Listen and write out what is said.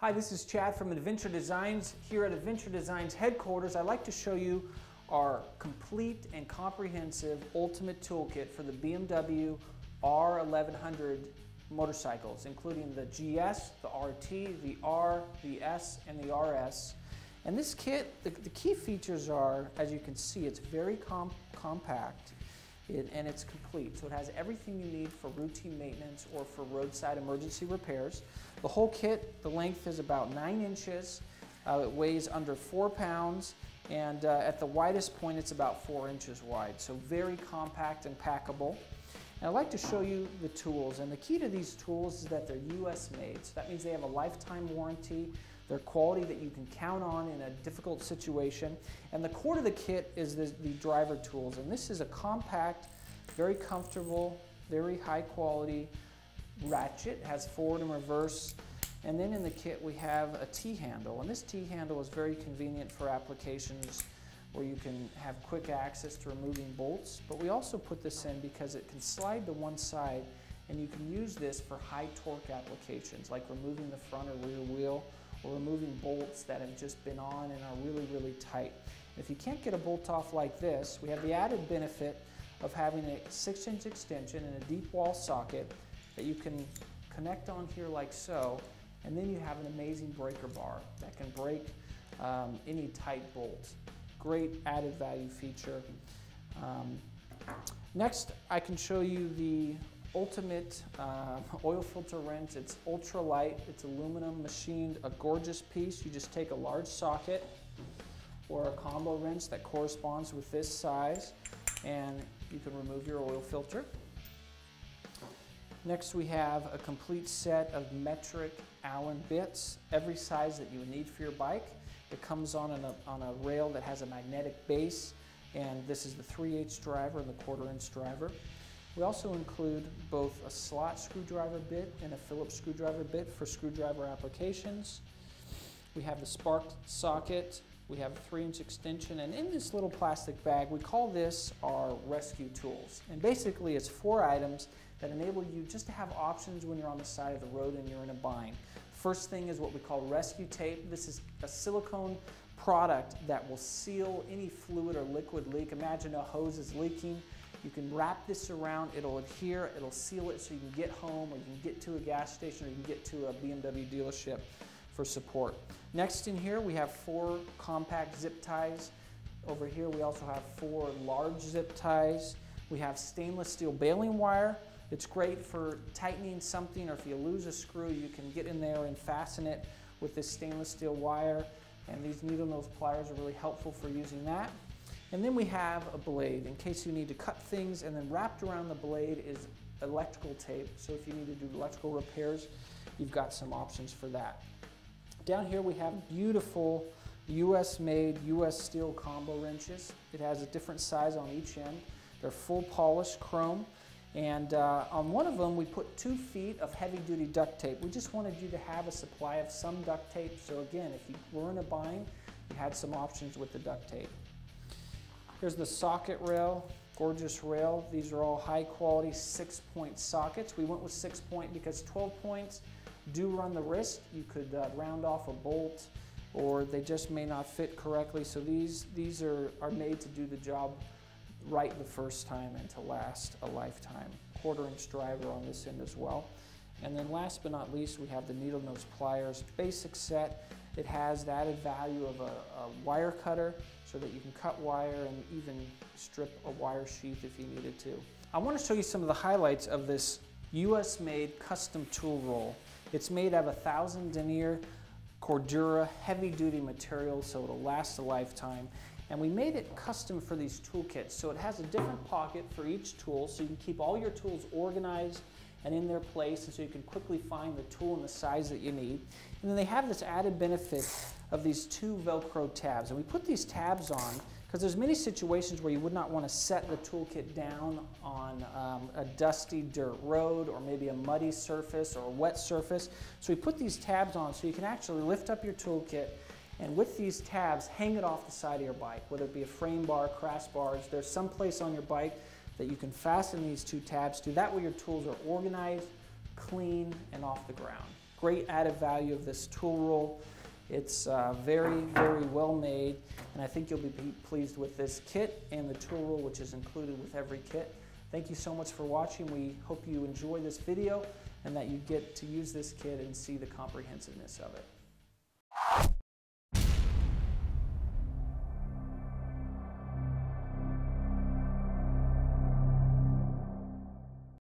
Hi, this is Chad from Adventure Designs. Here at Adventure Designs headquarters, I'd like to show you our complete and comprehensive ultimate toolkit for the BMW R1100 motorcycles, including the GS, the RT, the R, the S, and the RS. And this kit, the key features are, as you can see, it's very compact and it's complete. So it has everything you need for routine maintenance or for roadside emergency repairs. The whole kit, the length is about 9 inches. It weighs under 4 pounds. And at the widest point, it's about 4 inches wide. So very compact and packable. And I'd like to show you the tools. And the key to these tools is that they're US made. So that means they have a lifetime warranty. They're quality that you can count on in a difficult situation. And the core to the kit is the driver tools. And this is a compact, very comfortable, very high quality ratchet. It has forward and reverse. And then in the kit we have a T-handle. And this T-handle is very convenient for applications where you can have quick access to removing bolts. But we also put this in because it can slide to one side, and you can use this for high torque applications like removing the front or rear wheel, or removing bolts that have just been on and are really, really tight. If you can't get a bolt off like this, we have the added benefit of having a 6-inch extension and a deep wall socket that you can connect on here like so, and then you have an amazing breaker bar that can break any tight bolt. Great added value feature. Next, I can show you the ultimate oil filter wrench. It's ultra light, it's aluminum machined, a gorgeous piece. You just take a large socket or a combo wrench that corresponds with this size, and you can remove your oil filter. Next, we have a complete set of metric Allen bits, every size that you would need for your bike. It comes on a rail that has a magnetic base, and this is the 3/8 driver and the 1/4-inch driver. We also include both a slot screwdriver bit and a Phillips screwdriver bit for screwdriver applications. We have the spark socket, we have a 3-inch extension, and in this little plastic bag, we call this our rescue tools. And basically it's 4 items that enable you just to have options when you're on the side of the road and you're in a bind. First thing is what we call rescue tape. This is a silicone product that will seal any fluid or liquid leak. Imagine a hose is leaking. You can wrap this around, it'll adhere, it'll seal it so you can get home, or you can get to a gas station, or you can get to a BMW dealership for support. Next in here we have 4 compact zip ties. Over here we also have 4 large zip ties. We have stainless steel baling wire. It's great for tightening something, or if you lose a screw, you can get in there and fasten it with this stainless steel wire. And these needle nose pliers are really helpful for using that. And then we have a blade in case you need to cut things, and then wrapped around the blade is electrical tape. So if you need to do electrical repairs, you've got some options for that. Down here we have beautiful US made, US steel combo wrenches. It has a different size on each end. They're full polished chrome. And on one of them we put 2 feet of heavy duty duct tape. We just wanted you to have a supply of some duct tape. So again, if you were in a bind, you had some options with the duct tape. Here's the socket rail, gorgeous rail. These are all high quality 6-point sockets. We went with 6-point because 12 points do run the risk. You could round off a bolt, or they just may not fit correctly. So these are made to do the job right the first time and to last a lifetime. 1/4-inch driver on this end as well. And then last but not least, we have the needle nose pliers. Basic set. It has the added value of a wire cutter so that you can cut wire and even strip a wire sheath if you needed to. I want to show you some of the highlights of this US made custom tool roll. It's made of 1,000 denier Cordura heavy duty material, so it'll last a lifetime. And we made it custom for these toolkits, so it has a different pocket for each tool, so you can keep all your tools organized and in their place, and so you can quickly find the tool and the size that you need. And then they have this added benefit of these 2 Velcro tabs. And we put these tabs on because there's many situations where you would not want to set the toolkit down on a dusty dirt road, or maybe a muddy surface or a wet surface. So we put these tabs on so you can actually lift up your toolkit, and with these tabs, hang it off the side of your bike, whether it be a frame bar, crossbars. There's some place on your bike that you can fasten these 2 tabs to. That way your tools are organized, clean, and off the ground. great added value of this tool roll. It's very, very well made, and I think you'll be pleased with this kit and the tool roll, which is included with every kit. Thank you so much for watching. We hope you enjoy this video and that you get to use this kit and see the comprehensiveness of it.